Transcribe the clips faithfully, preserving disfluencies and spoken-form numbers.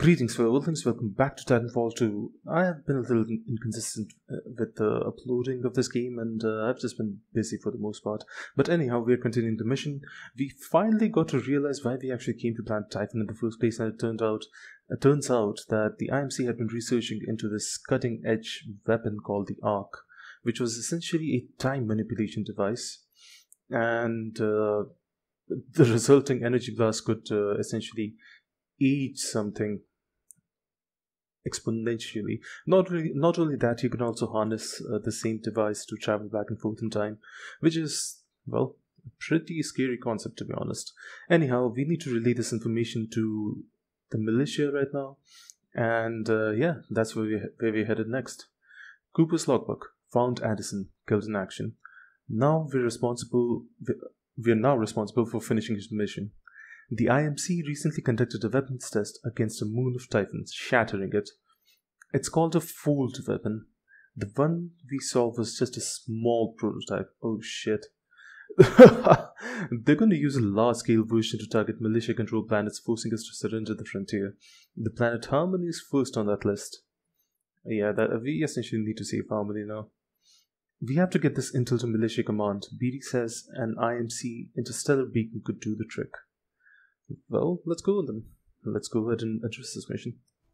Greetings, worldlings. Welcome back to Titanfall two. I have been a little inconsistent uh, with the uploading of this game, and uh, I've just been busy for the most part. But anyhow, we're continuing the mission. We finally got to realize why we actually came to Planet Typhon in the first place, and it turned out, it turns out that the I M C had been researching into this cutting-edge weapon called the Arc, which was essentially a time manipulation device, and uh, the resulting energy blast could uh, essentially age something exponentially. Not really, not only that, you can also harness uh, the same device to travel back and forth in time, which is, well, a pretty scary concept, to be honest. Anyhow, we need to relay this information to the militia right now, and uh, yeah, that's where, we, where we're headed next. Cooper's logbook. Found Addison, killed in action. Now we're responsible, we're now responsible for finishing his mission. The I M C recently conducted a weapons test against a moon of Typhons, shattering it. It's called a fold weapon. The one we saw was just a small prototype. Oh shit. They're going to use a large-scale version to target militia-controlled planets, forcing us to surrender the frontier. The planet Harmony is first on that list. Yeah, that, we essentially need to save Harmony now. We have to get this intel to Militia Command. B D says an I M C interstellar beacon could do the trick. Well, let's go then. Let's go ahead and address this mission.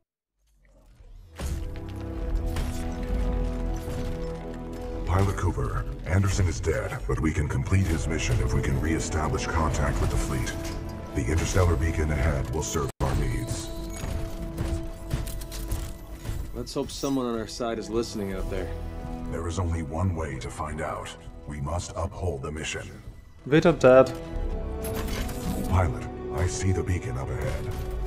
Pilot Cooper, Anderson is dead, but we can complete his mission if we can re-establish contact with the fleet. The interstellar beacon ahead will serve our needs. Let's hope someone on our side is listening out there. There is only one way to find out. We must uphold the mission. Wait up, Dad. Pilot, I see the beacon up ahead.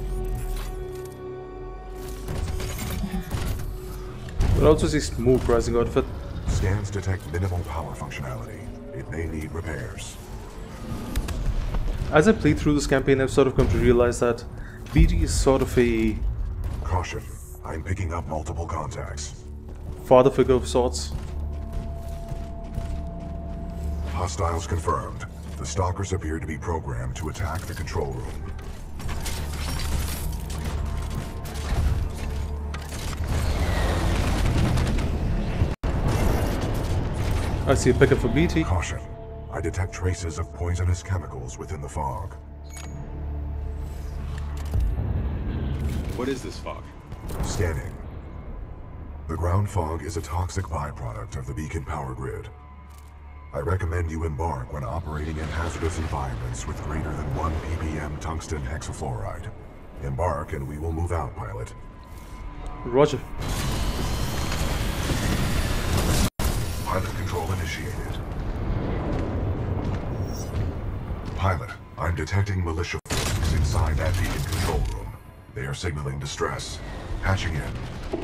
But also see smoke rising out of it. Scans detect minimal power functionality. It may need repairs. As I played through this campaign, I've sort of come to realize that B D is sort of a Caution, I'm picking up multiple contacts. father figure of sorts. Hostiles confirmed. The stalkers appear to be programmed to attack the control room. I see a pickup for B T. Caution. I detect traces of poisonous chemicals within the fog. What is this fog? Scanning. The ground fog is a toxic byproduct of the beacon power grid. I recommend you embark when operating in hazardous environments with greater than one p p m tungsten hexafluoride. Embark and we will move out, pilot. Roger. Pilot control initiated. Pilot, I'm detecting militia forces inside that beacon control room. They are signaling distress. Hatching in.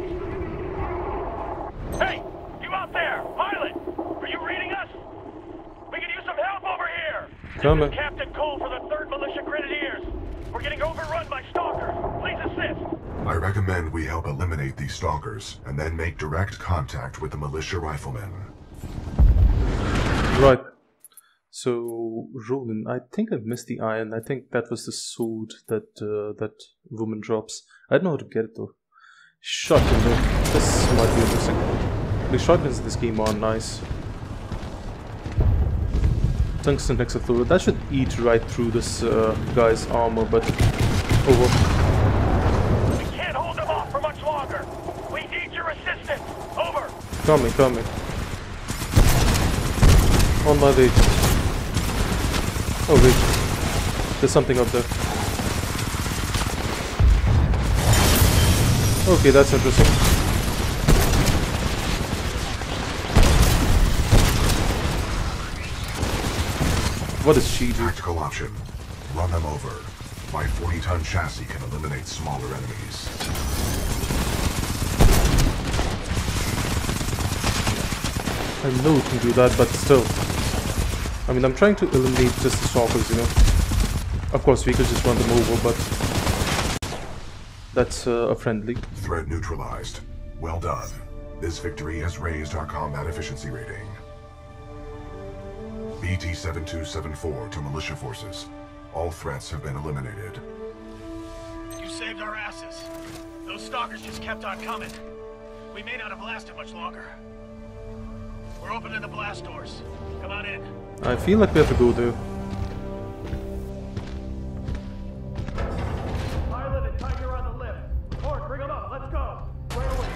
Hey! You out there! Pilot! Are you reading us? We can use some help over here! Come This on. is Captain Cole for the third Militia Grenadiers. We're getting overrun by stalkers. Please assist! I recommend we help eliminate these stalkers, and then make direct contact with the militia riflemen. Right. So, Roland, I think I missed the iron. I think that was the sword that uh, that woman drops. I don't know how to get it though. Shotgun though. This might be interesting. The shotguns in this game are nice. Tungsten hexafluoride. That should eat right through this uh, guy's armor, but over. We can't hold them off for much longer. We need your assistance. Over. Coming, coming. On my way. Oh wait. There's something up there. Okay, that's interesting. What does she do? Tactical option. Run them over. My forty ton chassis can eliminate smaller enemies. I know it can do that, but still. I mean, I'm trying to eliminate just the stalkers, you know. Of course, we could just run them over, but that's uh, a friendly. Threat neutralized. Well done. This victory has raised our combat efficiency rating. B T seven two seven four to militia forces. All threats have been eliminated. You saved our asses. Those stalkers just kept on coming. We may not have lasted much longer. We're opening the blast doors. Come on in. I feel like we have to go there. Pilot and Tiger on the lift. Horde, bring them up. Let's go. Right away,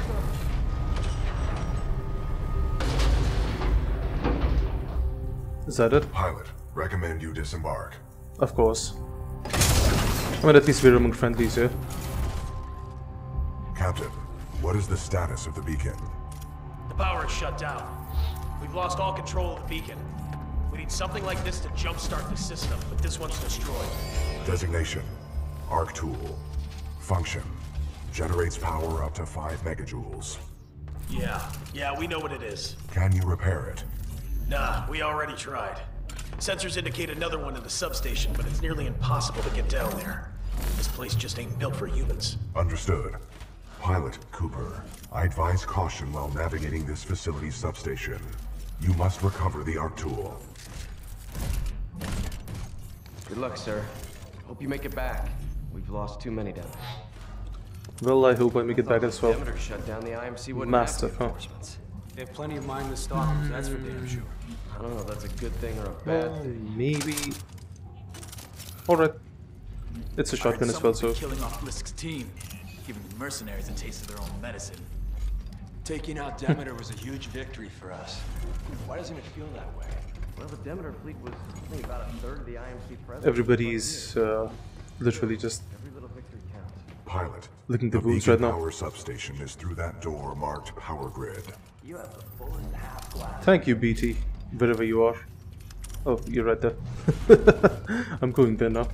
sir. Is that it? Pilot, recommend you disembark. Of course. I mean, at least we're among friendlies here. Captain, what is the status of the beacon? The power is shut down. We've lost all control of the beacon. We need something like this to jumpstart the system, but this one's destroyed. Designation, Arc Tool. Function, generates power up to five megajoules. Yeah, yeah, we know what it is. Can you repair it? Nah, we already tried. Sensors indicate another one in the substation, but it's nearly impossible to get down there. This place just ain't built for humans. Understood. Pilot Cooper, I advise caution while navigating this facility's substation. You must recover the Arc Tool. Good luck, sir. Hope you make it back. We've lost too many down there. Well, I hope I make it back as well. Demeter shut down the I M C. Massive, huh? They have plenty of mindless stalkers, that's for damn sure. I don't know if that's a good thing or a bad Well, thing. maybe. Alright. It's a shotgun as well, so. Killing off Blisk's team, giving the mercenaries a taste of their own medicine. Taking out Demeter was a huge victory for us. Why doesn't it feel that way? Well, the Demeter fleet was only about a third of the I M C presence. Everybody's uh, literally just Every little victory counts. Pilot, licking the the wounds beacon right now. power substation is through that door marked Power Grid. You have the fullest half glass. Thank you, B T, wherever you are. Oh, you're right there. I'm going there now.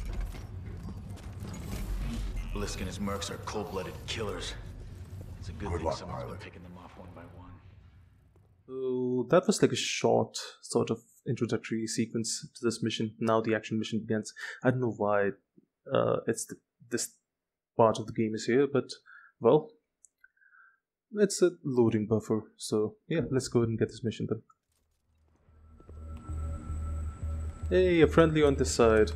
Blisk and his mercs are cold-blooded killers. It's a good, Good thing luck, someone's been pilot. picking them off one by one. So that was like a short sort of introductory sequence to this mission. Now the action mission begins. I don't know why uh, it's the, this part of the game is here, but well, it's a loading buffer. So yeah, let's go ahead and get this mission done. Hey, a friendly on this side.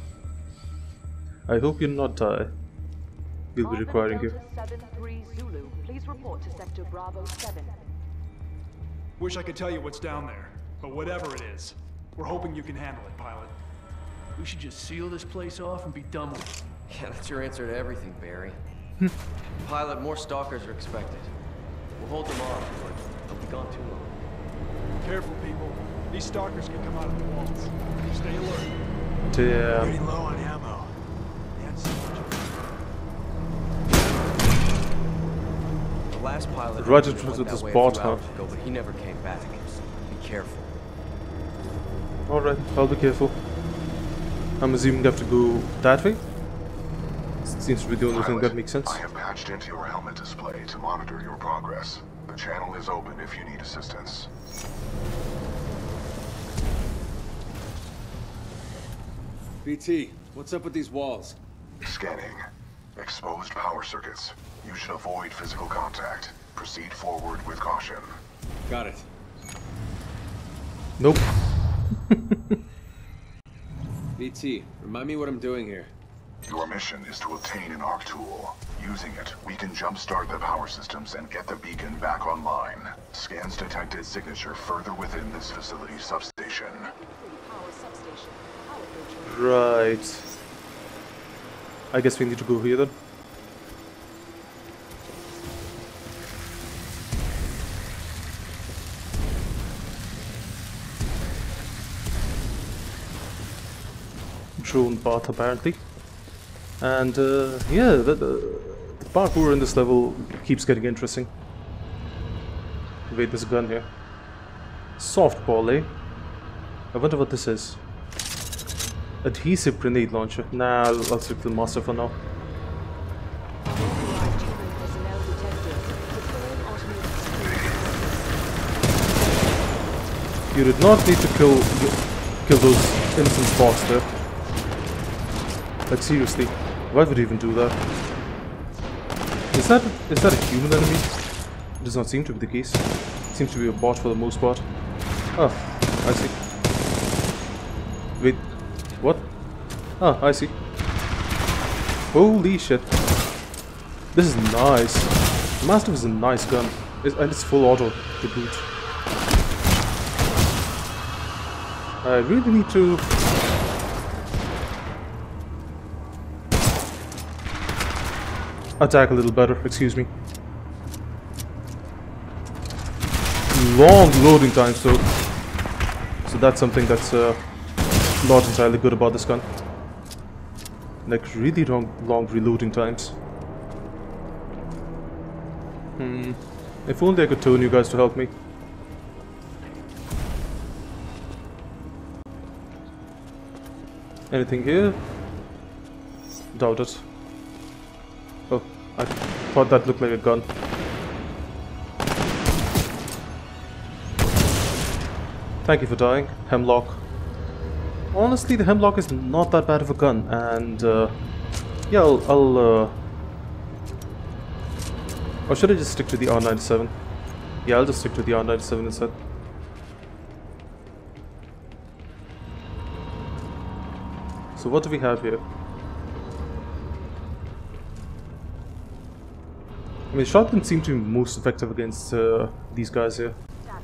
I hope you'll not die. We'll be requiring you. seven three Zulu, please report to Sector Bravo seven. Wish I could tell you what's down there, but whatever it is, we're hoping you can handle it, pilot. We should just seal this place off and be done with it. Yeah, that's your answer to everything, Barry. Pilot, more stalkers are expected. We'll hold them off, but they'll be gone too long. Careful, people. These stalkers can come out of the walls. Stay alert. Damn. Pretty low on ammo. That's so much. The last pilot Right in went front of that this way a bot, few huh? hours ago, but he never came back. Be careful. Alright, I'll be careful. I'm assuming I have to go that way? Seems to be the only thing that makes sense. I have patched into your helmet display to monitor your progress. The channel is open if you need assistance. B T, what's up with these walls? Scanning. Exposed power circuits. You should avoid physical contact. Proceed forward with caution. Got it. Nope. B T, remind me what I'm doing here. Your mission is to obtain an Arc Tool. Using it, we can jumpstart the power systems and get the beacon back online. Scans detected signature further within this facility's substation. Power substation. Power bridge. Right. I guess we need to go here then. Drone path apparently. And uh, yeah, the, the, the parkour in this level keeps getting interesting. Wait, there's a gun here. Softball, eh? I wonder what this is. Adhesive grenade launcher. Nah, I'll, I'll stick to the master for now. Authorized human personnel detected. Deploying automated security. You did not need to kill kill those innocent bots there. Like seriously, why would you even do that? Is that is that a human enemy? It does not seem to be the case. It seems to be a bot for the most part. Oh, I see. Wait, what? Ah, I see. Holy shit. This is nice. Mastiff is a nice gun. It's, and it's full auto to boot. I really need to... attack a little better, excuse me. Long loading times though. So that's something that's uh, not entirely good about this gun. Like really long, long reloading times. Hmm. If only I could turn you guys to help me. Anything here? Doubt it. Oh, I thought that looked like a gun. Thank you for dying, Hemlock. Honestly, the Hemlock is not that bad of a gun, and uh, yeah, I'll, I'll uh, or should I just stick to the R ninety-seven? Yeah, I'll just stick to the R ninety-seven instead. So what do we have here? I mean, shotguns seem to be most effective against uh, these guys here.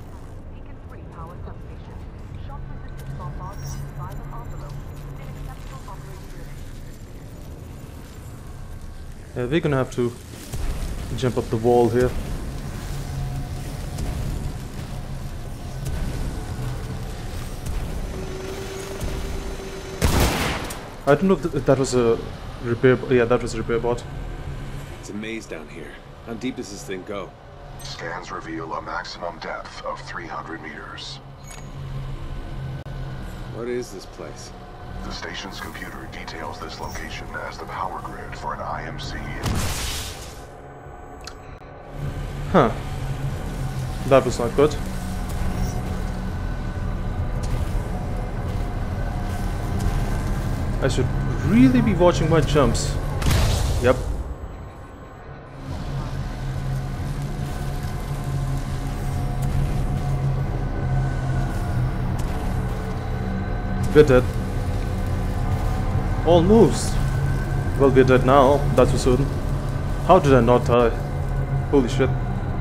Yeah, we're gonna have to jump up the wall here. I don't know if, th if that was a repair. Yeah, that was a repair bot. It's a maze down here. How deep does this thing go? Scans reveal a maximum depth of three hundred meters. What is this place? The station's computer details this location as the power grid for an I M C. Huh. That was not good. I should really be watching my jumps. Yep. We're dead. Almost. Well, we're dead now, that's for certain. How did I not die? Holy shit.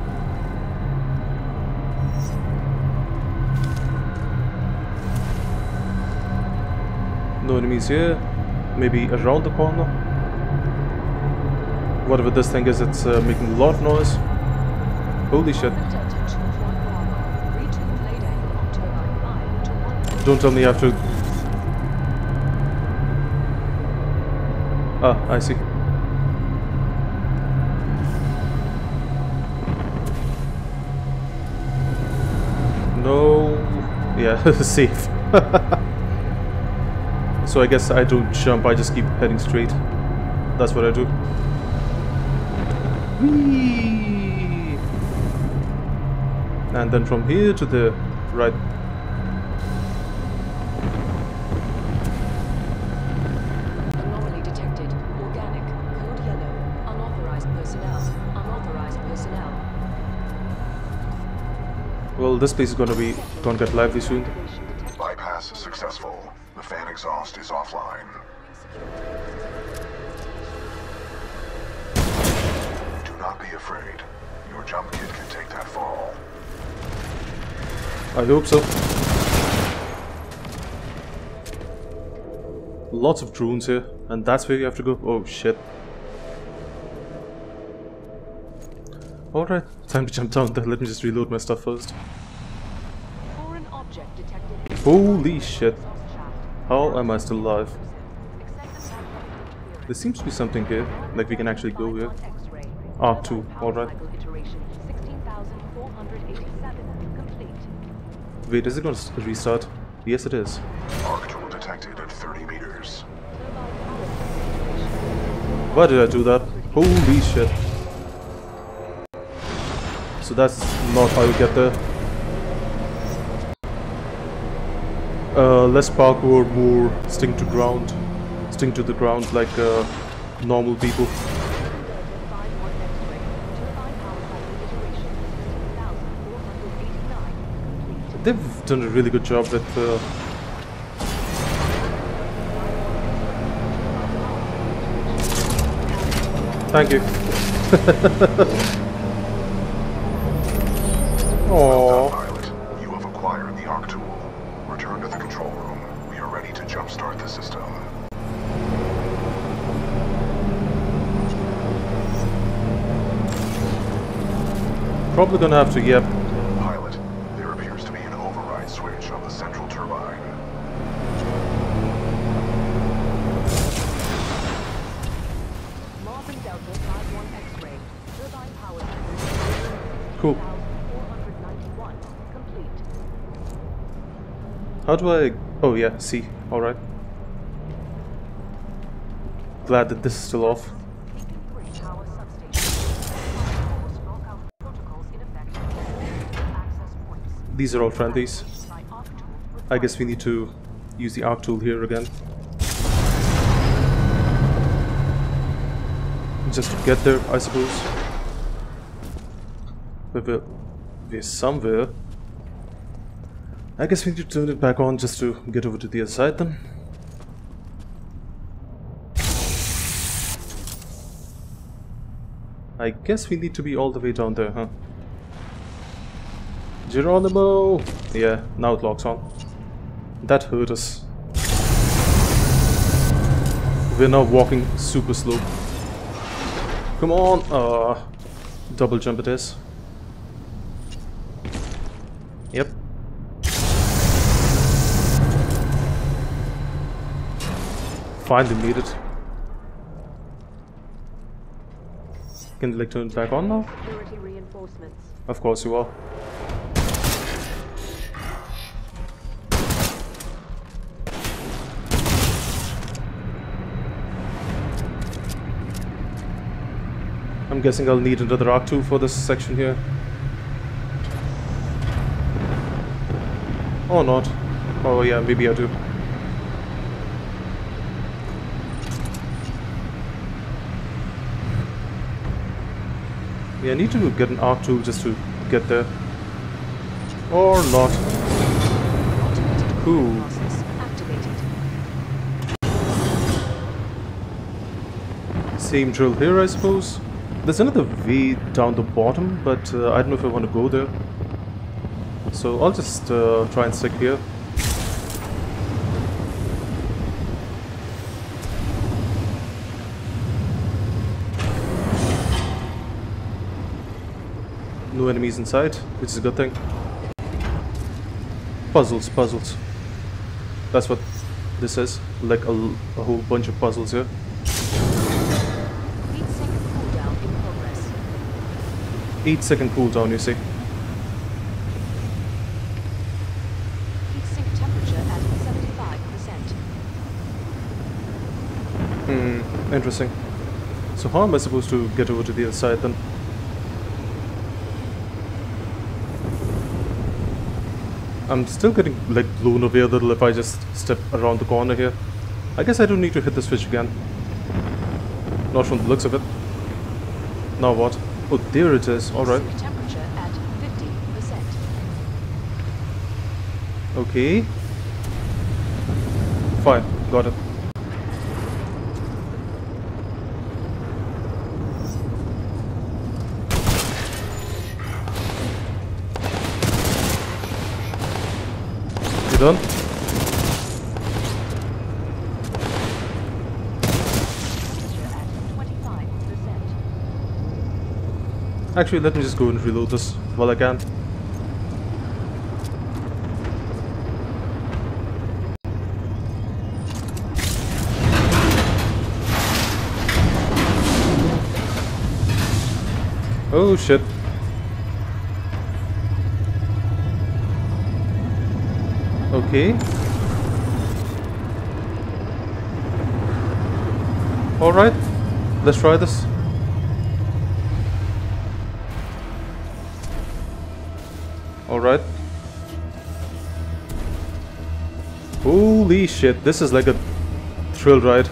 No enemies here. Maybe around the corner. Whatever this thing is, it's uh, making a lot of noise. Holy shit. Don't tell me I have to... Ah, I see. No... Yeah, safe. So I guess I don't jump, I just keep heading straight. That's what I do. Whee! And then from here to the right. Anomaly detected. Organic. Code yellow. Unauthorized personnel. Unauthorized personnel. Well, this place is gonna be gonna get lively soon. Bypass successful. The fan exhaust is offline. Do not be afraid. Your jump kit can take that fall. I hope so. Lots of drones here, and that's where you have to go. Oh shit. Alright, time to jump down there. Let me just reload my stuff first. Foreign object detected. Holy shit. How am I still alive? There seems to be something here, like we can actually go here. R two, alright. Wait, is it gonna restart? Yes, it is. Arc tool detected at thirty meters. Why did I do that? Holy shit. So that's not how you get there. Uh, less parkour, more sting to ground, sting to the ground like uh, normal people. They've done a really good job with. Uh, Thank you. Well done, pilot. You have acquired the arc tool. Return to the control room. We are ready to jumpstart the system. Probably gonna have to, yep. Pilot, there appears to be an override switch on the central turbine. Marvin Delta five one X-ray. Turbine power. Cool. four hundred ninety-one. Complete. How do I... Oh yeah, see. Alright. Glad that this is still off. Beacon three power substation. Force lockout protocols in effect. Access points. These are all friendlies. By arc tool. I guess we need to use the arc tool here again. Just to get there, I suppose. But we're, we're somewhere. I guess we need to turn it back on just to get over to the other side then. I guess we need to be all the way down there, huh? Geronimo! Yeah, now it locks on. That hurt us. We're now walking super slow. Come on! Uh, double jump it is. Yep. Finally made it. Can you like turn it back on now? Security reinforcements. Of course you are. I'm guessing I'll need another arc tool for this section here. Or not. Oh yeah, maybe I do. Yeah, I need to get an arc tool just to get there. Or not. Cool. Same drill here, I suppose. There's another way down the bottom, but uh, I don't know if I want to go there. So I'll just uh, try and stick here. No enemies inside, which is a good thing. Puzzles, puzzles. That's what this is. Like a, a whole bunch of puzzles here. eight second cooldown, you see. Heat sink temperature at seventy-five percent. Hmm, interesting. So how am I supposed to get over to the other side then? I'm still getting like blown away a little if I just step around the corner here. I guess I don't need to hit the switch again. Not from the looks of it. Now what? Oh, there it is. Alright. Temperature at fifty percent. Okay. Fine. Got it. You done? Actually, let me just go and reload this while I can. Oh shit. Okay. Alright, let's try this. Alright. Holy shit, this is like a thrill ride.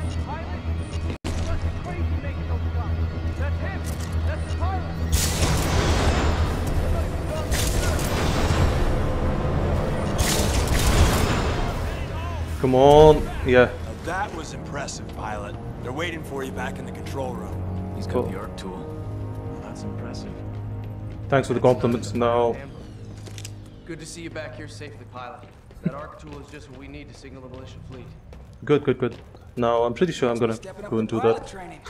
Come on, yeah. Now that was impressive, pilot. They're waiting for you back in the control room. He's got Cool. the arc tool. Well, that's impressive. Thanks for the compliment. Now, Good to see you back here safely, pilot. That arc tool is just what we need to signal the militia fleet. good, good, good. Now, I'm pretty sure I'm gonna go and do that.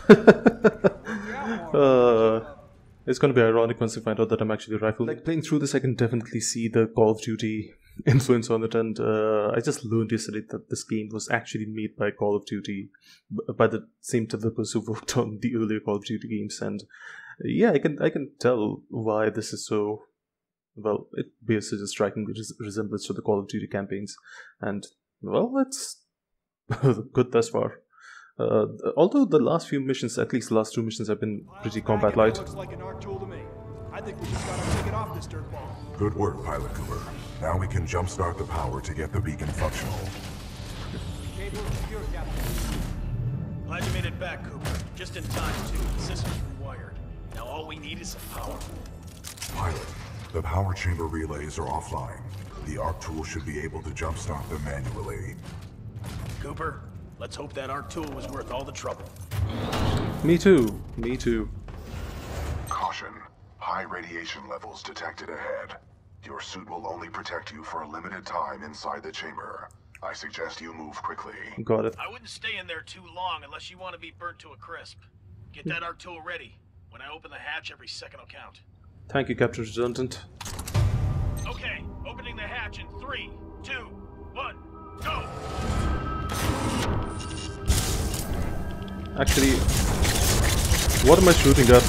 uh, it's gonna be ironic once I find out that I'm actually a rifleman. Like, playing through this, I can definitely see the Call of Duty influence on it, and uh, I just learned yesterday that this game was actually made by Call of Duty, by the same developers who worked on the earlier Call of Duty games, and yeah, I can I can tell why this is so. Well, it bears such a striking res- resemblance to the Call of Duty campaigns, and well, it's good thus far. Uh, although the last few missions, at least the last two missions, have been pretty combat light. Looks like an arc tool to me. I think we just gotta take it off this dirt ball. Good work, Pilot Cooper. Now we can jumpstart the power to get the beacon functional. Cable secure, Captain. Glad you made it back, Cooper. Just in time, too. The system's rewired. Now all we need is some power. Pilot, the power chamber relays are offline. The arc tool should be able to jumpstart them manually. Cooper, let's hope that arc tool was worth all the trouble. Me too. Me too. Caution. High radiation levels detected ahead. Your suit will only protect you for a limited time inside the chamber. I suggest you move quickly. Got it. I wouldn't stay in there too long unless you want to be burnt to a crisp. Get that arc tool ready. When I open the hatch, every second will count. Thank you, Captain Redundant. Okay, opening the hatch in three, two, one, go! Actually, what am I shooting at?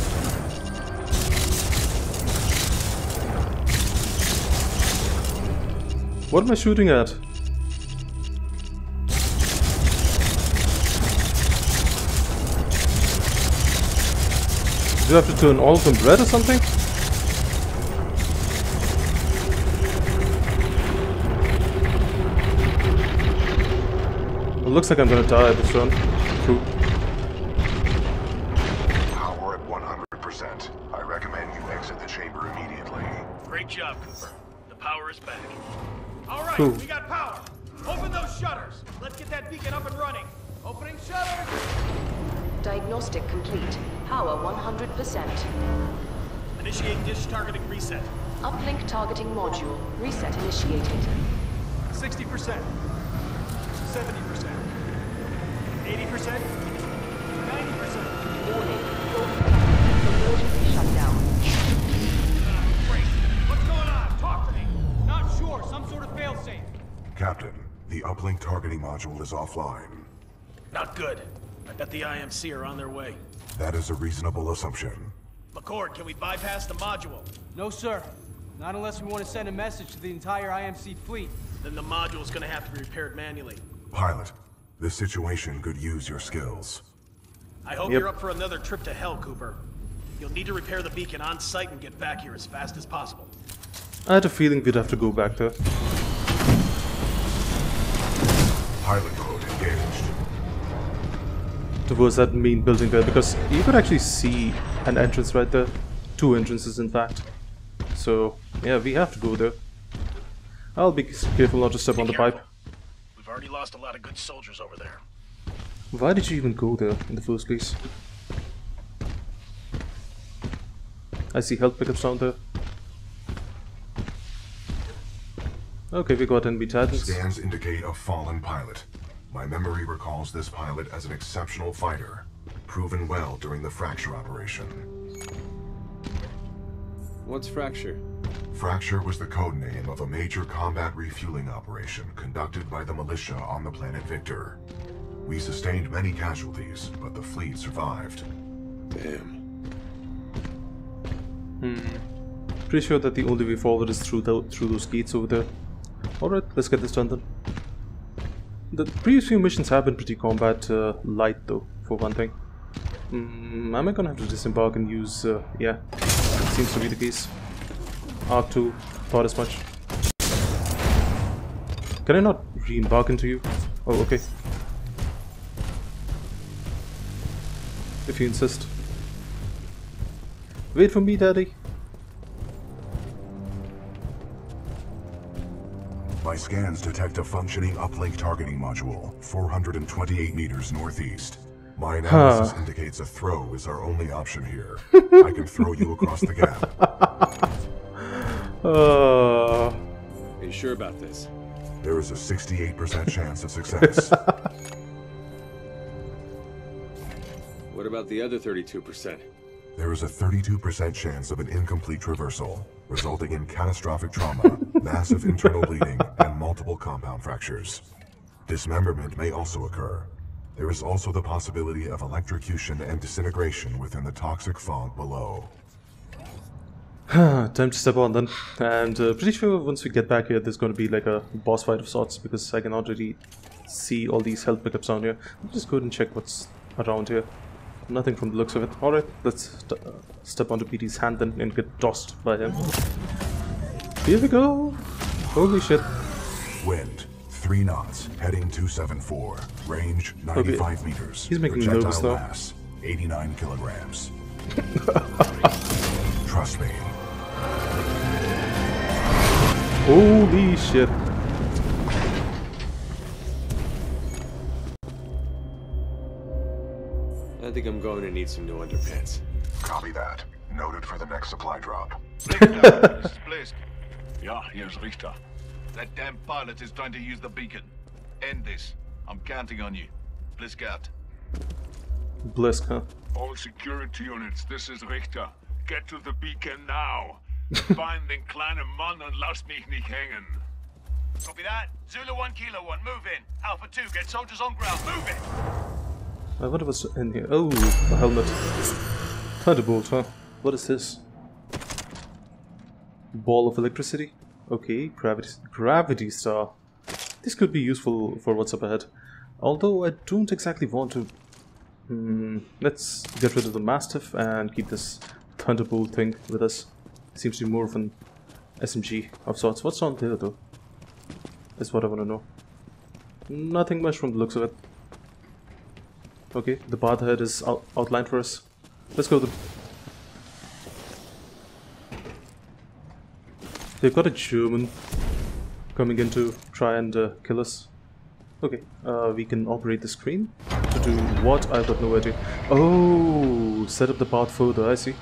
What am I shooting at? Do I have to turn all of them red or something? It looks like I'm gonna die this run. True. Power at one hundred percent. I recommend you exit the chamber immediately. Great job, Cooper. The power is back. All right, Cool. we got power. Open those shutters. Let's get that beacon up and running. Opening shutters. Diagnostic complete. Power one hundred percent. Initiate dish targeting reset. Uplink targeting module. Reset initiated. sixty percent. seventy percent. eighty percent. ninety percent. Warning. Emergency shutdown. Ah, great. What's going on? Talk to me. Not sure. Some sort of failsafe. Captain, the uplink targeting module is offline. Not good. I bet the I M C are on their way. That is a reasonable assumption. McCord, can we bypass the module? No, sir. Not unless we want to send a message to the entire I M C fleet. Then the module's gonna have to be repaired manually. Pilot, this situation could use your skills. I hope Yep. you're up for another trip to hell, Cooper. You'll need to repair the beacon on site and get back here as fast as possible. I had a feeling we'd have to go back there. Pilot mode engaged. Towards that main building there, because you could actually see an entrance right there. Two entrances, in fact. So, yeah, we have to go there. I'll be careful not to step on the pipe. We've already lost a lot of good soldiers over there. Why did you even go there in the first place? I see health pickups down there. Okay, we got enemy Titans. Scans indicate a fallen pilot. My memory recalls this pilot as an exceptional fighter, proven well during the Fracture operation. What's Fracture? Fracture was the code name of a major combat refueling operation conducted by the Militia on the planet Richter. We sustained many casualties, but the fleet survived. Damn. Hmm. Pretty sure that the only way forward is through the, through those gates over there. Alright, let's get this done then. The previous few missions have been pretty combat uh, light though, for one thing. Mm, am I gonna have to disembark and use... Uh, yeah, seems to be the case. Arc two, thought as much. Can I not re-embark into you? Oh, okay. If you insist. Wait for me, Daddy. My scans detect a functioning uplink targeting module, four hundred twenty-eight meters northeast. My analysis huh. indicates a throw is our only option here. I can throw you across the gap. uh... Are you sure about this? There is a sixty-eight percent chance of success. What about the other thirty-two percent? There is a thirty-two percent chance of an incomplete traversal, resulting in catastrophic trauma, massive internal bleeding, and multiple compound fractures. Dismemberment may also occur. There is also the possibility of electrocution and disintegration within the toxic fog below. Time to step on then. And uh, pretty sure once we get back here, there's going to be like a boss fight of sorts, because I can already see all these health pickups down here. I'll just go ahead and check what's around here. Nothing from the looks of it. Alright, let's st uh, step onto P T's hand then and get tossed by him. Here we go! Holy shit. Wind, three knots, heading two seven four. Range, ninety-five okay. meters. He's making me Projectile nervous though. Mass, eighty-nine kilograms. Trust me. Holy shit. I think I'm going to need some new underpants. Copy that. Noted for the next supply drop. Richter, this is Blisk. Yeah, here's Richter. That damn pilot is trying to use the beacon. End this. I'm counting on you. Blisk out. Blisk, huh? All security units, this is Richter. Get to the beacon now. Find den kleinen Mann und lass mich nicht hängen. Copy that. Zulu one, Kilo one, move in. Alpha two, get soldiers on ground. Move it! I wonder what's in here. Oh, a helmet. Thunderbolt, huh? What is this? Ball of electricity? Okay, gravity, gravity star. This could be useful for what's up ahead. Although I don't exactly want to... Hmm, let's get rid of the Mastiff and keep this Thunderbolt thing with us. Seems to be more of an S M G of sorts. What's on there though? Is what I want to know. Nothing much from the looks of it. Okay, the path ahead is out outlined for us. Let's go. The They've got a German coming in to try and uh, kill us. Okay, uh, we can operate the screen. To do what? I've got no idea. Oh, set up the path further, I see.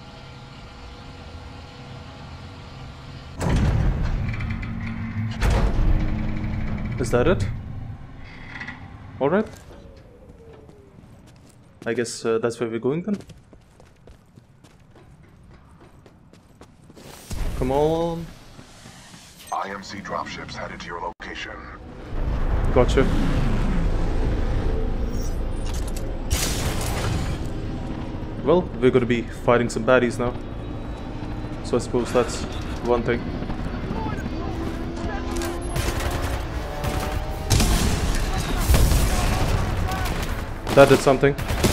Is that it? Alright. I guess uh, that's where we're going then. Come on. I M C dropships headed to your location. Gotcha. Well, we're going to be fighting some baddies now. So I suppose that's one thing. That did something.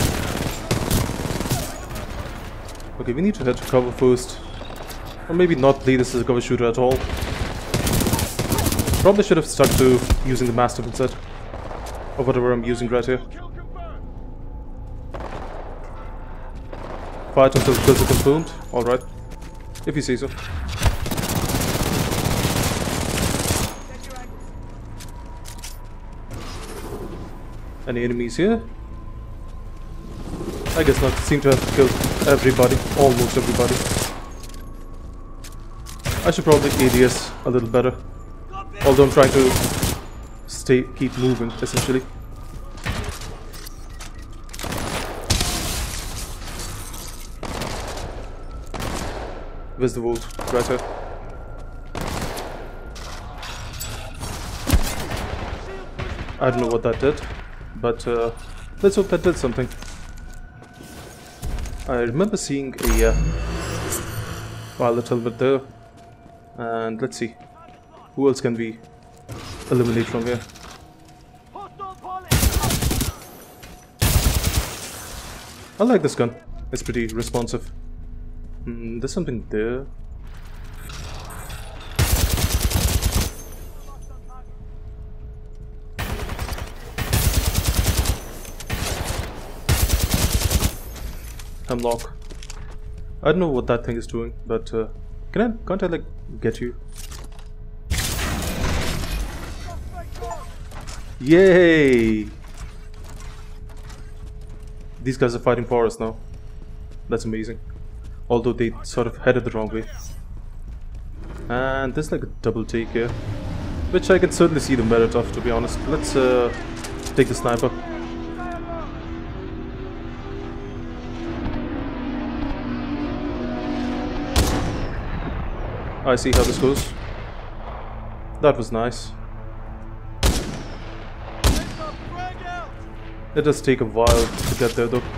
Okay, we need to head to cover first. Or maybe not play this as a cover shooter at all. Probably should have stuck to using the Mastiff instead. Or whatever I'm using right here. Fight until kills are confirmed. Alright. If you say so. Any enemies here? I guess not. Seem to have killed everybody. Almost everybody. I should probably A D S a little better. Although I'm trying to stay, keep moving, essentially. Where's the vault? Right here. I don't know what that did, but uh, let's hope that did something. I remember seeing a uh, pilot helmet there, and let's see, who else can we eliminate from here? I like this gun, it's pretty responsive. Mm, there's something there. Hemlock. I don't know what that thing is doing, but uh, can I, can't I like get you? Yay! these guys are fighting for us now. That's amazing. Although they sort of headed the wrong way. And there's like a double take here, which I can certainly see the merit of, to be honest. Let's uh, take the sniper. I see how this goes. That was nice. It does take a while to get there though.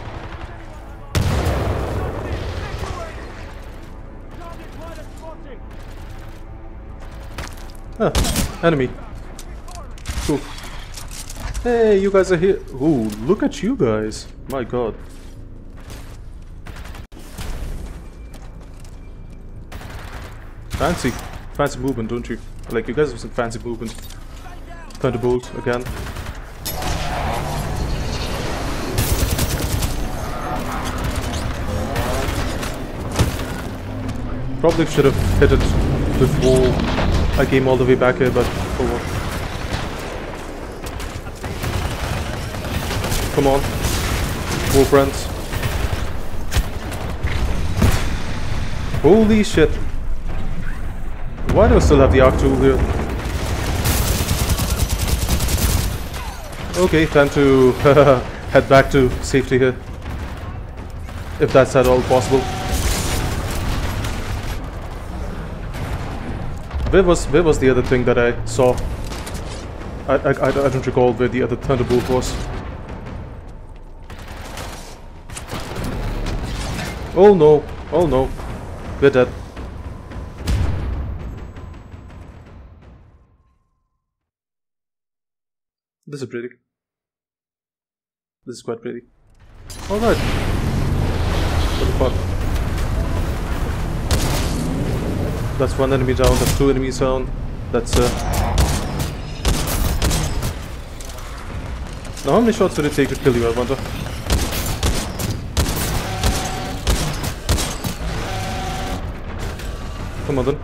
Ah, enemy. Cool. Hey, you guys are here. Ooh, look at you guys. My god. Fancy. Fancy movement, don't you? Like, you guys have some fancy movement. Thunderbolt again. Probably should have hit it before I came all the way back here, but oh well. Come on. More friends. Holy shit. Why do I still have the arc tool here? Okay, time to head back to safety here. If that's at all possible. Where was where was the other thing that I saw? I I, I don't recall where the other thunderbolt was. Oh no! Oh no! We're dead. This is pretty. This is quite pretty. Alright. What the fuck? That's one enemy down, that's two enemies down. That's uh... now how many shots would it take to kill you, I wonder? Come on then.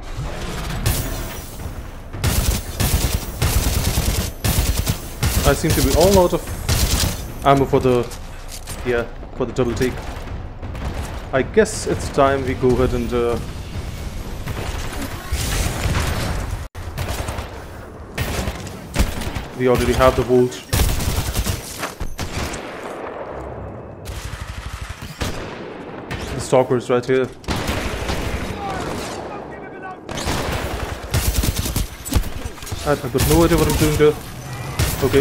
I seem to be all out of ammo for the, yeah, for the double take. I guess it's time we go ahead and uh, we already have the volt. The stalker's right here. I've got no idea what I'm doing there. Okay.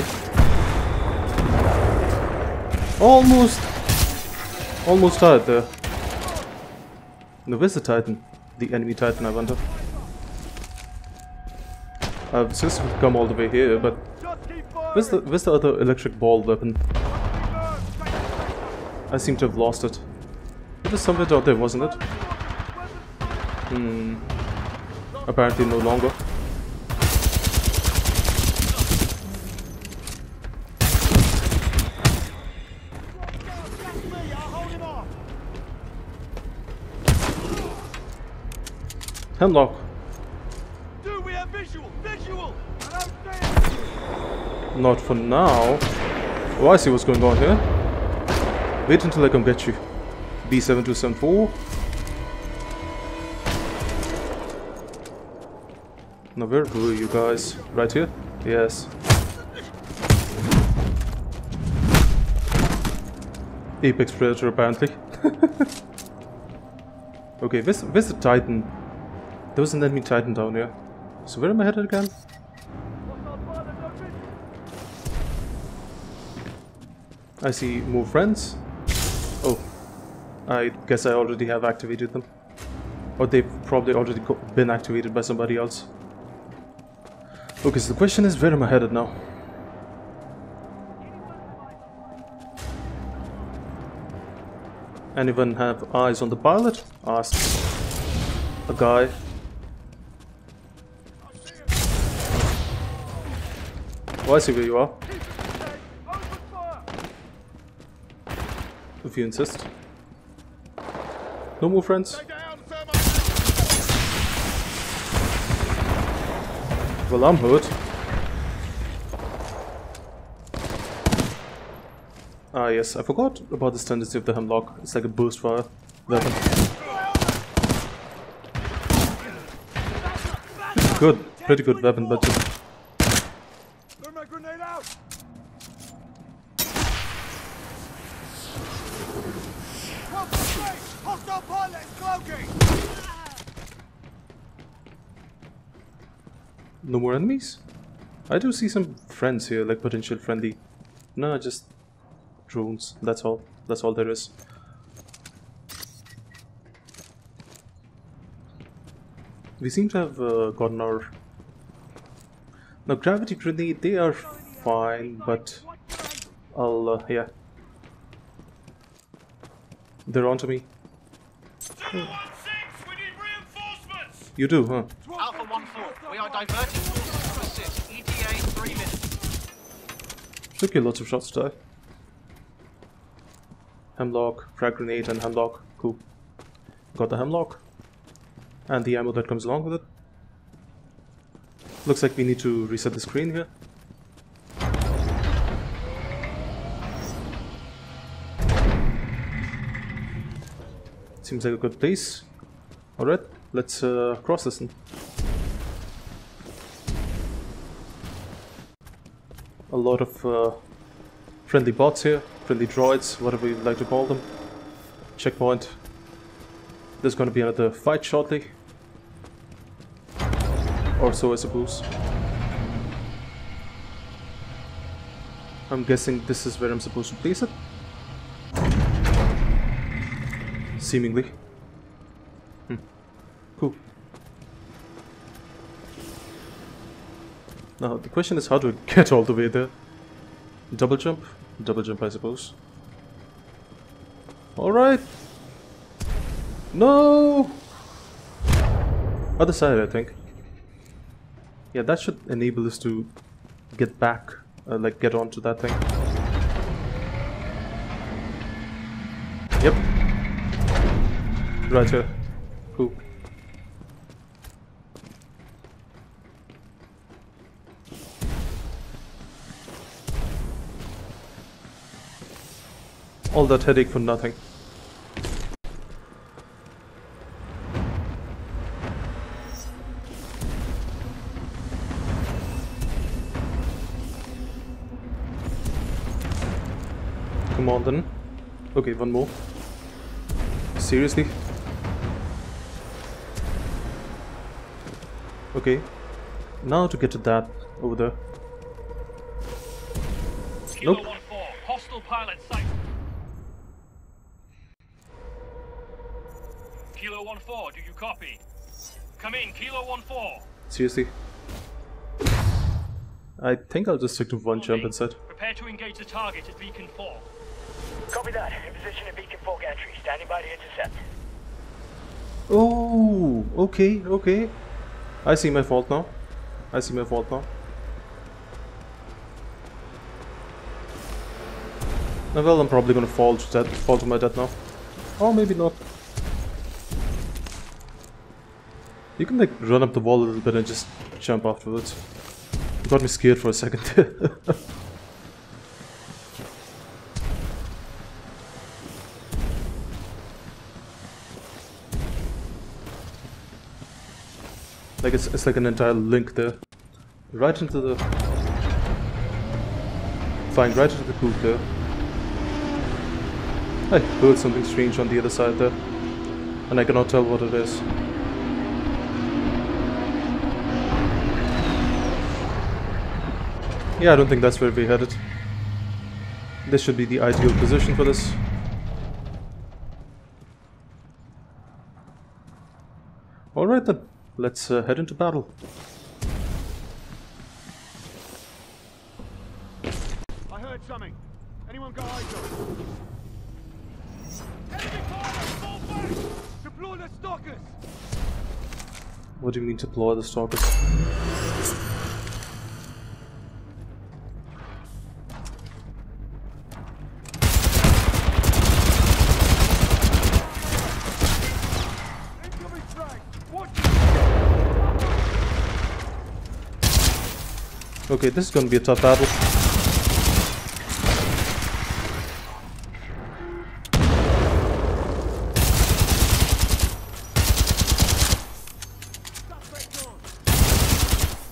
Almost, almost died there. Now where's the Titan? The enemy Titan, I wonder. I've just come all the way here, but where's the where's the other electric ball weapon? I seem to have lost it. It was somewhere out there, wasn't it? Hmm. Apparently no longer. Hemlock. Dude, we have visual, visual. Not for now. Oh, I see what's going on here. Wait until I come get you. B seven two seven four. Now where were you guys? Right here? Yes. Apex Predator apparently. Okay, where's, where's the Titan? There was an enemy Titan down here. So where am I headed again? I see more friends. Oh, I guess I already have activated them. Or they've probably already been activated by somebody else. Okay, so the question is, where am I headed now? Anyone have eyes on the pilot? Asked a guy. Oh, I see where you are. If you insist. No more friends? Well, I'm hurt. Ah yes, I forgot about this tendency of the hemlock. It's like a burst fire weapon. Good, pretty good weapon, but just... Throw my grenade out! Hostile pilot is cloaking! No more enemies? I do see some friends here, like potential friendly. No, just drones. That's all. That's all there is. We seem to have uh, gotten our... Now, gravity grenade, they are fine, but I'll, uh, yeah. They're onto me. You do, huh? Alpha one four, we are diverting forces to assist. E T A three minutes. Took you lots of shots to die. Hemlock, frag grenade, and hemlock. Cool. Got the hemlock. And the ammo that comes along with it. Looks like we need to reset the screen here. Seems like a good place. Alright, let's uh, cross this one. A lot of uh, friendly bots here, friendly droids, whatever you'd like to call them. Checkpoint. There's gonna be another fight shortly. Or so, I suppose. I'm guessing this is where I'm supposed to place it. Seemingly. Hmm. Cool. Now, the question is how do I get all the way there? Double jump? Double jump, I suppose. Alright! No! Other side, I think. Yeah, that should enable us to get back, uh, like get onto that thing. Yep. Right here. Cool. All that headache for nothing. Come on then. Okay, one more. Seriously? Okay. Now to get to that over there. Nope. Kilo one four, hostile pilot sight. Kilo one four, do you copy? Come in, Kilo one four. Seriously? I think I'll just stick to one jump instead. Prepare to engage the target at Beacon four. Copy that. In position at Beacon four gantry. Standing by to intercept. Oh, okay, okay. I see my fault now. I see my fault now. Now, well, I'm probably gonna fall to death, fall to my death now. Or maybe not. You can like run up the wall a little bit and just jump afterwards. You got me scared for a second. Like it's, it's like an entire link there. Right into the... Fine, right into the coop there. I heard something strange on the other side there. And I cannot tell what it is. Yeah, I don't think that's where we're headed. This should be the ideal position for this. Alright then. Let's uh, head into battle. I heard something. Anyone got eyes on? Enemy fire! Fall back! Deploy the stalkers! What do you mean deploy the stalkers? Okay, this is gonna be a tough battle.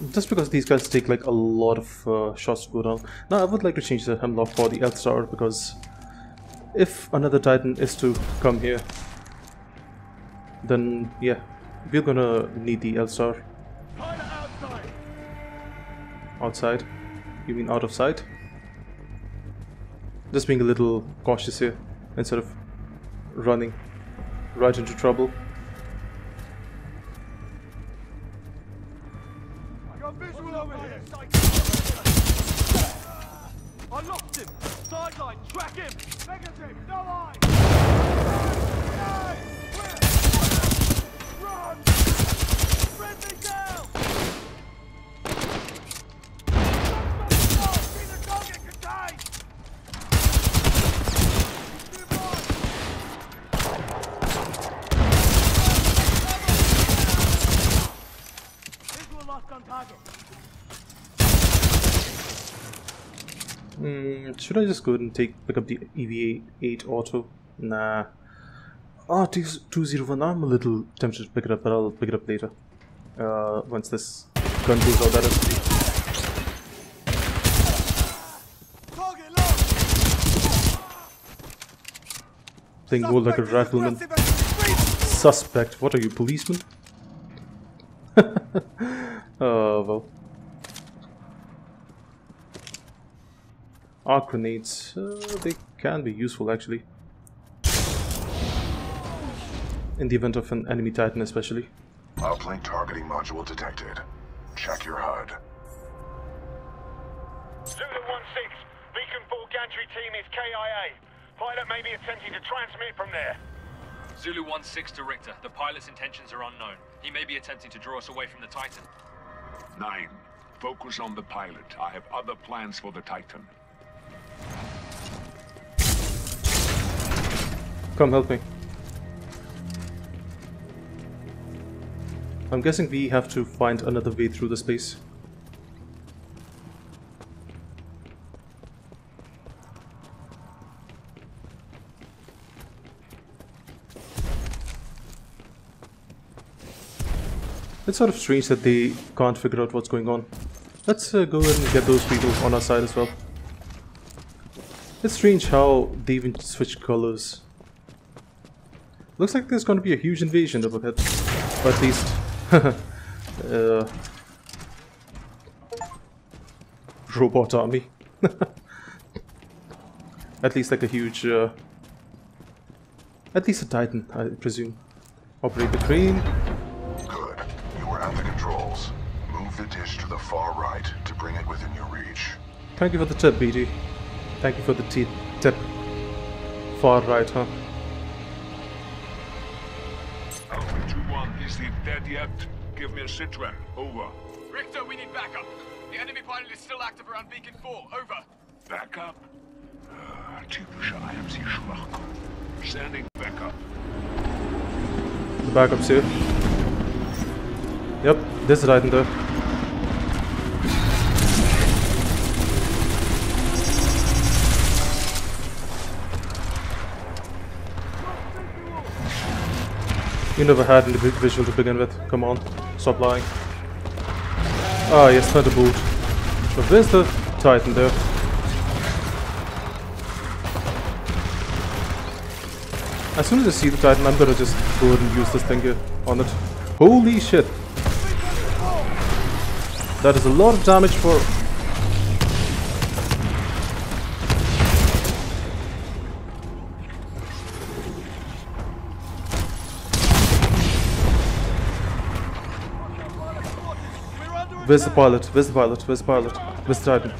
just because these guys take like a lot of uh, shots to go down. Now I would like to change the hemlock for the L star, because if another Titan is to come here, then yeah, we're gonna need the L star. Outside? You mean out of sight? Just being a little cautious here, instead of running right into trouble. I got visual over here. I locked him. Sideline, track him. Negative, no eye. Run! Friendly down! See the target contained! Visual lost on target. Mm, should I just go ahead and take pick up the E V A eight auto? Nah. Ah, two oh one. I'm a little tempted to pick it up, but I'll pick it up later. Uh, once this gun goes out, that is. Playing more like a rifleman. Suspect. What are you, policeman? Oh well. Arc grenades, uh, they can be useful actually. In the event of an enemy Titan especially. Uplink targeting module detected. Check your H U D. Zulu one six, Beacon four gantry team is K I A. Pilot may be attempting to transmit from there. Zulu one six to Richter. The pilot's intentions are unknown. He may be attempting to draw us away from the Titan. Nine. Focus on the pilot. I have other plans for the Titan. Come help me. I'm guessing we have to find another way through the space. It's sort of strange that they can't figure out what's going on. Let's uh, go ahead and get those people on our side as well. It's strange how they even switch colors. Looks like there's going to be a huge invasion up ahead. Or at least... uh, robot army. At least like a huge... Uh, at least a Titan, I presume. Operate the crane. Good. You were at the controls. Move the dish to the far right to bring it within your reach. Thank you for the tip, B D. Thank you for the t tip. Far right, huh? Alpha two one, is he dead yet? Give me a sitrep. Over. Richter, we need backup. The enemy pilot is still active around Beacon four. Over. Backup? Uh, typische I M C schwach. Sending backup. The backup's here. Yep, there's a Titan there. You never had any visual to begin with. Come on, stop lying. Ah, yes, Thunderbolt. But where's the Titan there? As soon as I see the Titan, I'm gonna just go ahead and use this thing here on it. Holy shit! That is a lot of damage for... Where's the pilot? Where's the pilot? Where's the pilot? Where's the Titan?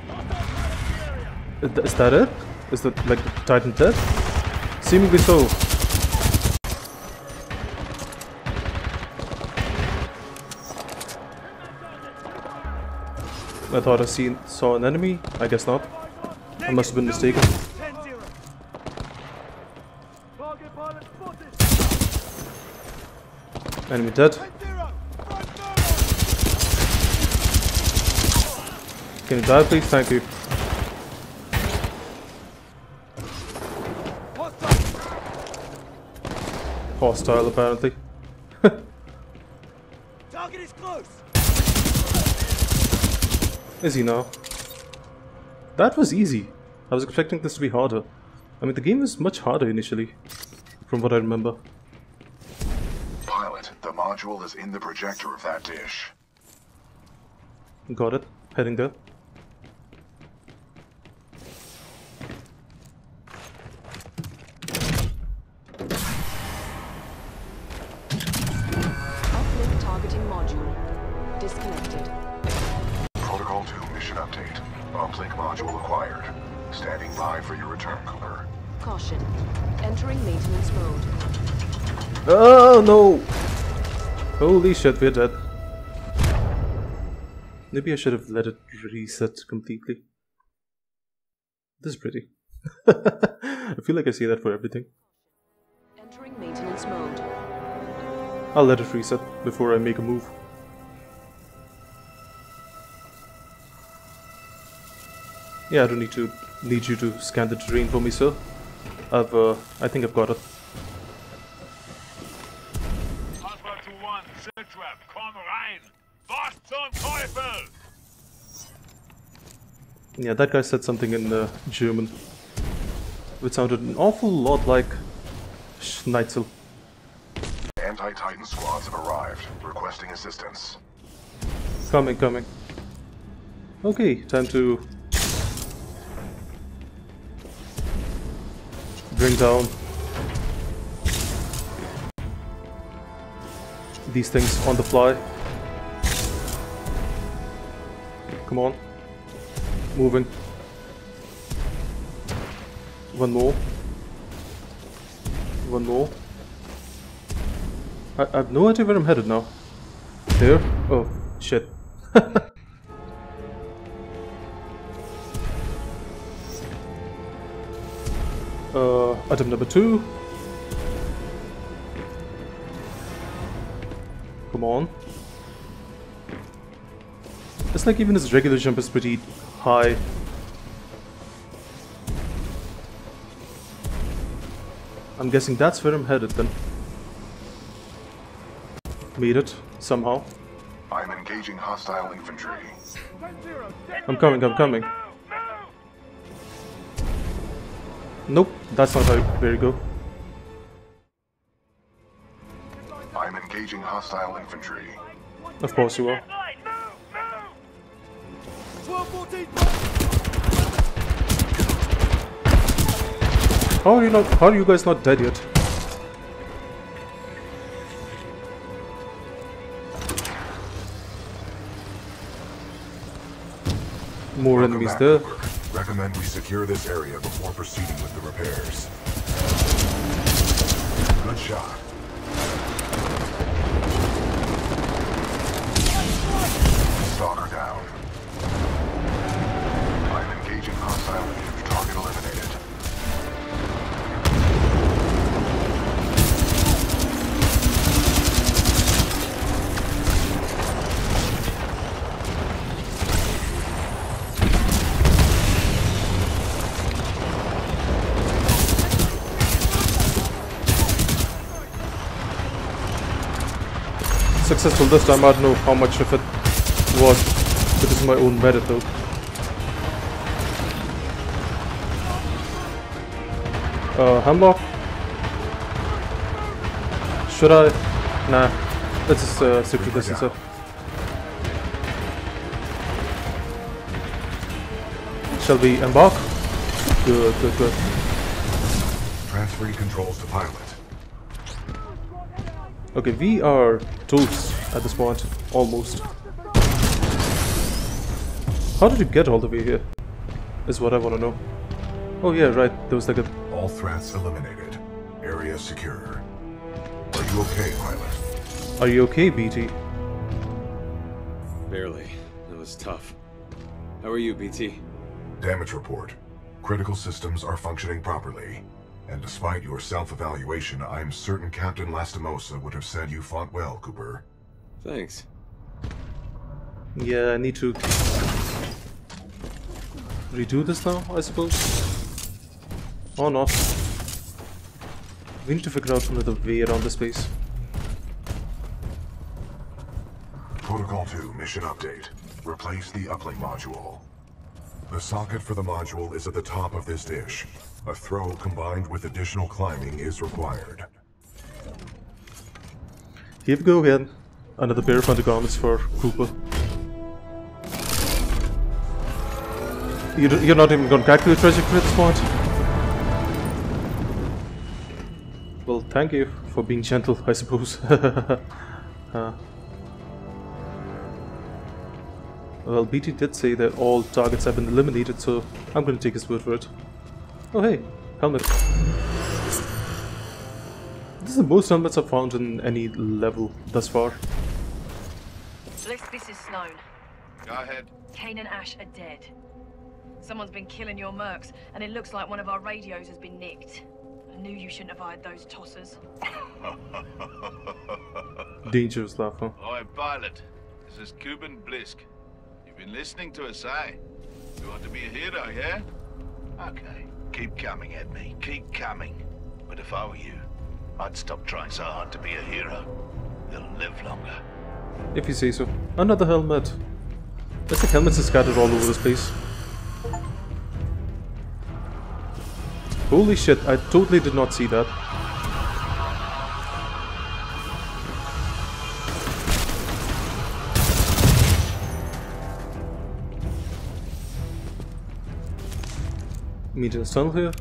Is that it? Is that like the Titan dead? Seemingly so. I thought I seen saw an enemy. I guess not. I must have been mistaken. Enemy dead. Can you die, please? Thank you. Hostile, apparently. Target is close. Is he now? That was easy. I was expecting this to be harder. I mean, the game was much harder initially, from what I remember. Pilot, the module is in the projector of that dish. Got it. Heading there. Uplink targeting module. Disconnected. Protocol two mission update. Uplink module acquired. Standing by for your return, Cooper. Caution. Entering maintenance mode. Oh no! Holy shit, we're dead. Maybe I should have let it reset completely. This is pretty. I feel like I say that for everything. Entering maintenance mode. I'll let it reset before I make a move. Yeah, I don't need to need you to scan the terrain for me, sir. I've uh, I think I've got it. Yeah, that guy said something in uh, German, which sounded an awful lot like Schnitzel. Anti-Titan squads have arrived, requesting assistance. Coming, coming. Okay, time to bring down these things on the fly. Come on. Moving. One more. One more. I, I have no idea where I'm headed now. There? Oh, shit. uh, item number two. Come on. It's like even his regular jump is pretty high. I'm guessing that's where I'm headed then. Made it, somehow. I'm engaging hostile infantry. I'm coming, I'm coming. Nope, that's not how, where you go. I'm engaging hostile infantry. Of course you are. How are you not? How are you guys not dead yet? More Welcome enemies back, there. Cooper. Recommend we secure this area before proceeding with the repairs. Good shot. Stalker down. I'm engaging hostile infantry. Target eliminated. Successful this time. I don't know how much of it was because of my own merit though. Uh, Hemlock? Should I? Nah. Let's just uh, stick to this instead. Shall we embark? Good, good, good. Transferring controls to pilot. Okay, we are toast at this point, almost. How did you get all the way here? Is what I want to know. Oh yeah, right, there was like a... All threats eliminated. Area secure. Are you okay, pilot? Are you okay, B T? Barely. That was tough. How are you, B T? Damage report. Critical systems are functioning properly. And despite your self-evaluation, I'm certain Captain Lastimosa would have said you fought well, Cooper. Thanks. Yeah, I need to redo this now, I suppose. Or not. We need to figure out another way around this place. Protocol two mission update. replace the uplink module. The socket for the module is at the top of this dish. A throw combined with additional climbing is required. Here we go again. Another pair of undergarments for Cooper. You're not even gonna calculate trajectory at this point? Well, thank you for being gentle, I suppose. uh. Well, B T did say that all targets have been eliminated, so I'm gonna take his word for it. Oh hey, helmet. This is the most helmets I've found in any level thus far. Bliss, this is Sloan. Go ahead. Kane and Ash are dead. Someone's been killing your mercs, and it looks like one of our radios has been nicked. I knew you shouldn't have hired those tossers. Dangerous laugh, huh? Oi, pilot. This is Cuban Blisk. You've been listening to us, eh? You want to be a hero, yeah? Okay. Keep coming at me. Keep coming. But if I were you, I'd stop trying so hard to be a hero. You'll live longer. If you say so. Another helmet. Looks like helmets are scattered all over this place. Holy shit, I totally did not see that. Meeting tunnel here.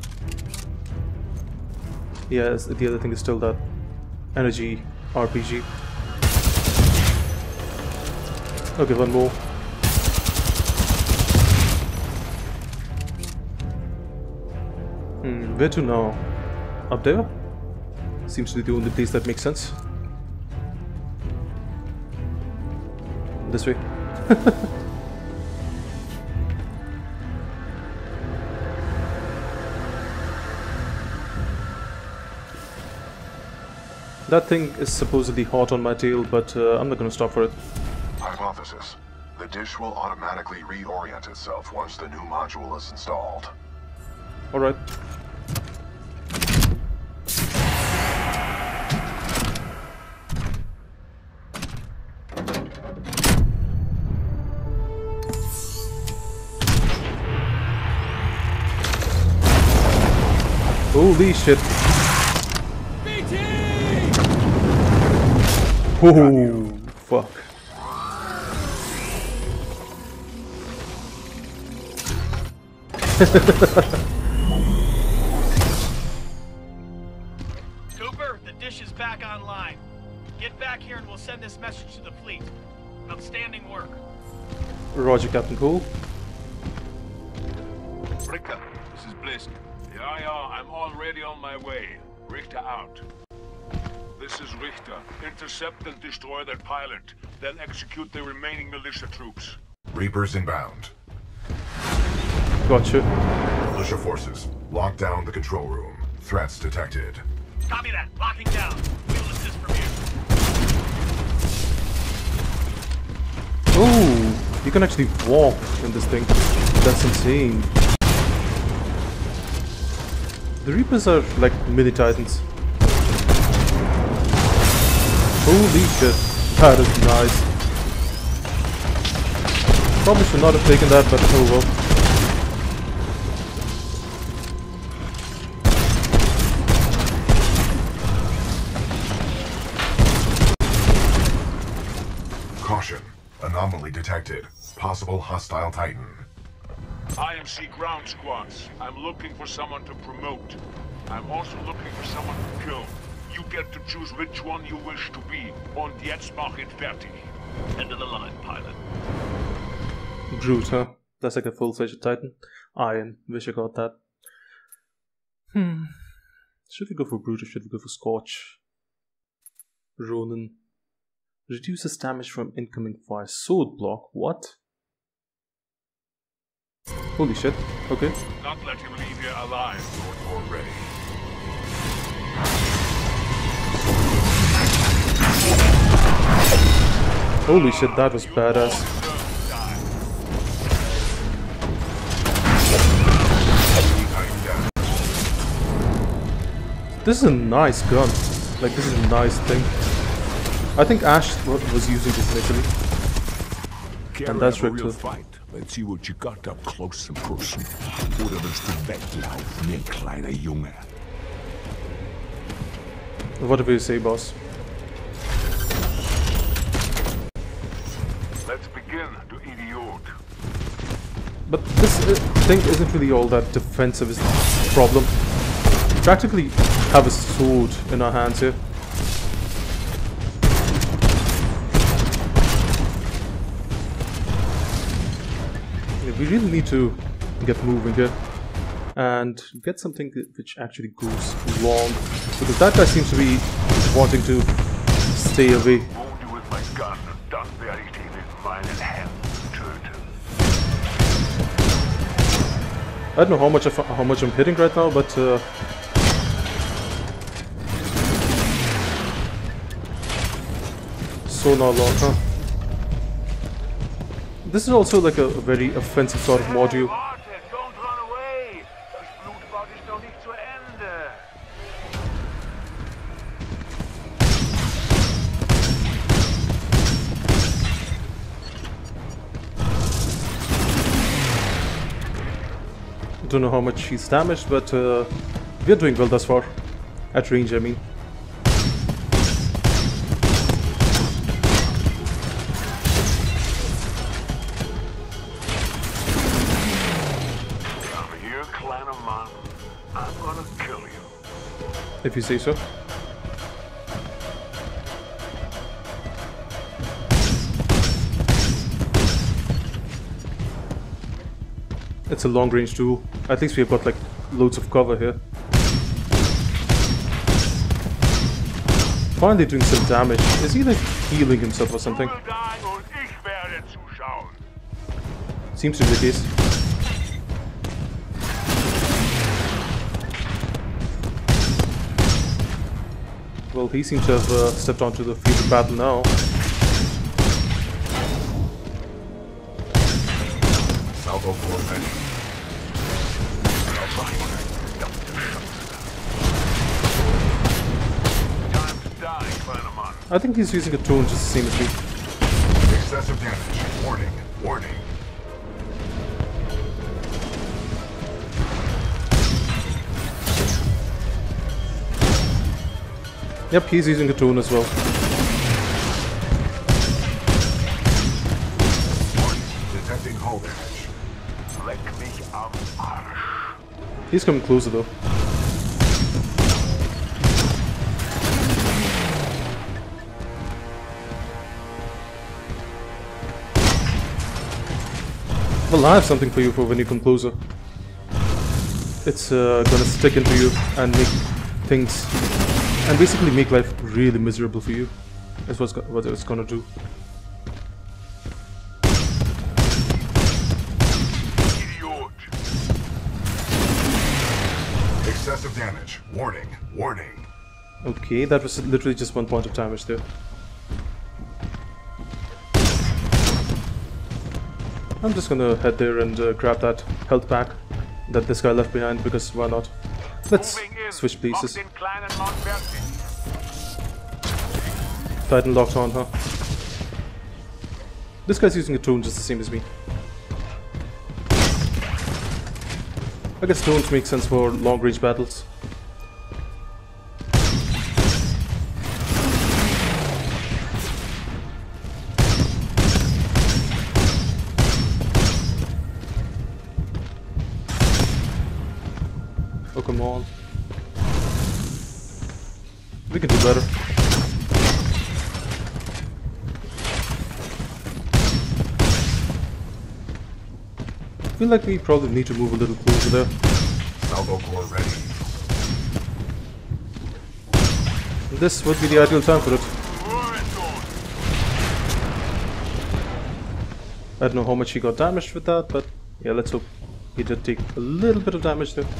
Yes, the other thing is still that energy R P G. Okay, one more. Hmm, where to now? Up there? Seems to be the only place that makes sense. This way. That thing is supposedly hot on my tail, but uh, I'm not gonna stop for it. Hypothesis. The dish will automatically reorient itself once the new module is installed. Alright. Holy shit. Oh, fuck. Cooper, the dish is back online. Get back here and we'll send this message to the fleet. Outstanding work. Roger, Captain Cole. Richter, this is Blisk. Yeah, yeah, I'm already on my way. Richter out. This is Richter. Intercept and destroy that pilot, then execute the remaining militia troops. Reapers inbound. Gotcha. Militia forces, lock down the control room. Threats detected. Copy that. Locking down. We'll assist from here. Oh, you can actually walk in this thing. That's insane. The Reapers are like mini Titans. Holy shit, that is nice. Probably should not have taken that, but oh well. Caution, anomaly detected. Possible hostile Titan. I M C ground squads. I'm looking for someone to promote. I'm also looking for someone to kill. You get to choose which one you wish to be. Und jetzt mach it fertig. End of the line, pilot. Brute, huh? That's like a full-fledged Titan. Iron. Wish I got that. Hmm. Should we go for Brute or should we go for Scorch? Ronin. Reduces damage from incoming fire. Sword block. What? Holy shit. Okay. Not let him leave here alive, or ready. Holy shit, that was badass. This is a nice gun. Like, this is a nice thing. I think Ash was using this initially. And that's a real Richter. fight. Let's see what you got up close and personal. Oder willst du weglaufen, ihr kleiner Junge? Whatever you say, boss. Let's begin, du Idiot. But this uh, thing isn't really all that defensive is the problem. We practically have a sword in our hands here. Yeah, we really need to get moving here and get something which actually goes long, because that guy seems to be wanting to stay away. I don't know how much of, how much I'm hitting right now, but uh, so not long, huh? This is also like a, a very offensive sort of module. Don't know how much he's damaged, but uh, we're doing well thus far. At range, I mean. Come here, clan of man. I'm gonna kill you. If you say so. It's a long range tool. At least we've got like loads of cover here. Finally doing some damage. Is he like healing himself or something? Seems to be the case. Well, he seems to have uh, stepped onto the field of battle now. I think he's using a tone just the same as me. Excessive damage. Warning. Warning. Yep, he's using a tone as well. Detecting hull damage. He's coming closer though. Well, I have something for you for when you come closer. It's uh, gonna stick into you and make things, and basically make life really miserable for you. That's what's go what it's gonna do. Excessive damage. Warning. Warning. Okay, that was literally just one point of damage there. I'm just gonna head there and uh, grab that health pack that this guy left behind, because why not? Let's switch places. Titan locked on, huh? This guy's using a tone just the same as me. I guess tones make sense for long range battles. Oh, come on. We can do better. I feel like we probably need to move a little closer there. Salvo core ready. This would be the ideal time for it. I don't know how much he got damaged with that, but yeah, let's hope he did take a little bit of damage there.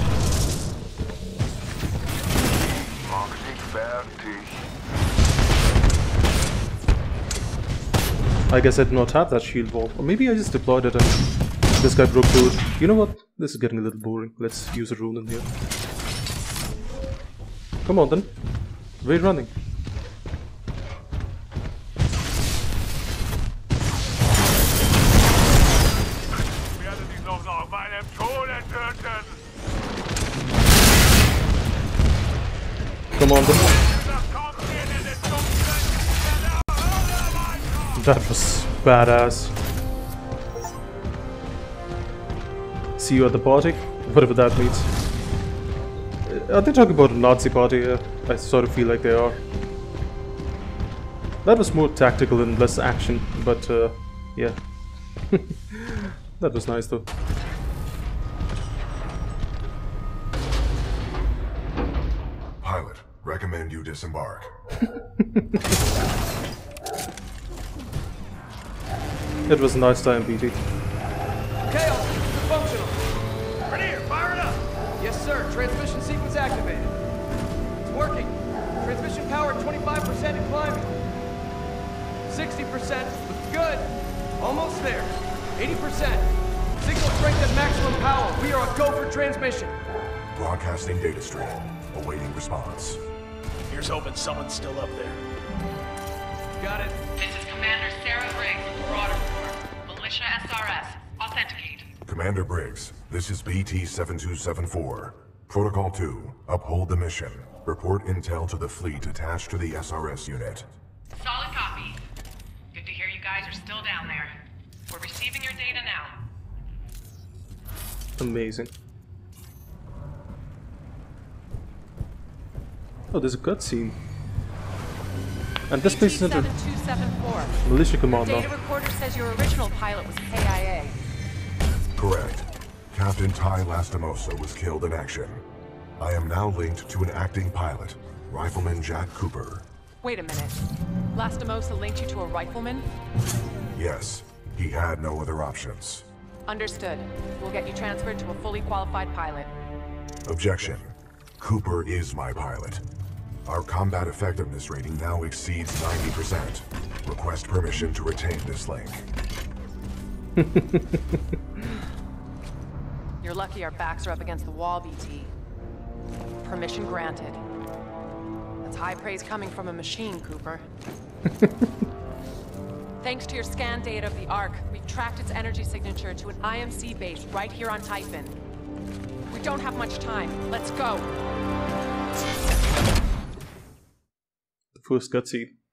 I guess I did not have that shield wall, or maybe I just deployed it and this guy broke through it. You know what? This is getting a little boring. Let's use a rune in here. Come on then. Where are you running? commander. That was badass. See you at the party? Whatever that means. Are they talking about a Nazi party here? I sort of feel like they are. That was more tactical and less action, but uh, yeah. That was nice though. Pilot, recommend you disembark. It was a nice time, B T. Chaos, functional. Rainier, fire it up! Yes, sir. Transmission sequence activated. It's working. Transmission power twenty-five percent and climbing. sixty percent. Looks good. Almost there. eighty percent. Signal strength at maximum power. We are a go for transmission. Broadcasting data stream. Awaiting response. Here's hoping someone's still up there. Got it. This is Commander Sarah Briggs with Broad Report. Militia S R S. Authenticate. Commander Briggs, this is B T seven two seven four. Protocol two, uphold the mission. Report intel to the fleet attached to the S R S unit. Solid copy. Good to hear you guys are still down there. We're receiving your data now. Amazing. Oh, there's a cutscene. And this place isn't a militia command now. Data recorder says your original pilot was K I A. Correct. Captain Ty Lastimosa was killed in action. I am now linked to an acting pilot, Rifleman Jack Cooper. Wait a minute. Lastimosa linked you to a rifleman? Yes, he had no other options. Understood. We'll get you transferred to a fully qualified pilot. Objection. Cooper is my pilot. Our combat effectiveness rating now exceeds ninety percent. Request permission to retain this link. You're lucky our backs are up against the wall, B T. Permission granted. That's high praise coming from a machine, Cooper. Thanks to your scan data of the Ark, we've tracked its energy signature to an I M C base right here on Typhon. We don't have much time. Let's go. The first cutscene.